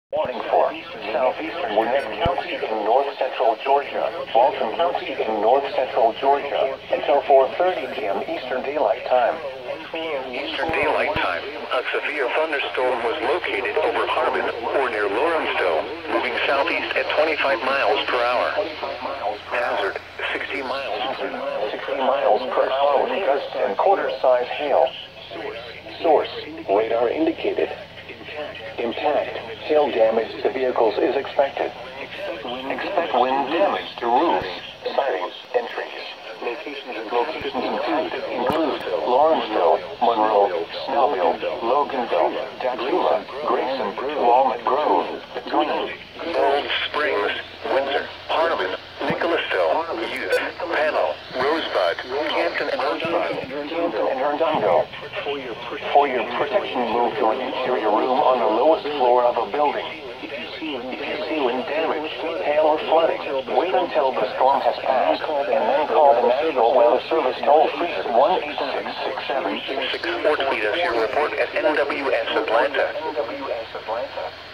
Warning for southeastern Gwinnett County in north-central Georgia, Walton County in north-central Georgia, until 4:30 p.m. Eastern Daylight Time. Eastern Daylight Time, a severe thunderstorm was located over Harbin or near Lawrenceville, moving southeast at 25 miles per hour. Hazard, 60 miles per hour with gusts and quarter-size hail. Source, radar indicated. Impact, hail damage to vehicles is expected. Expect wind damage to roofs, sidings, and trees. Locations include Lawrenceville, Monroe, Snellville, Loganville, Dacula, Grayson, Walnut Grove, Green, Old Springs, Windsor, Hardeman, Nicholasville, Youth, Panel, Rosebud, Canton and Hernando. For your protection, move to an interior room on the lowest floor of a building. If you see wind damage, hail or flooding, wait until the storm has passed, and then call the National Weather Service toll-free at 1-866-766. Or tweet us your report at NWS Atlanta.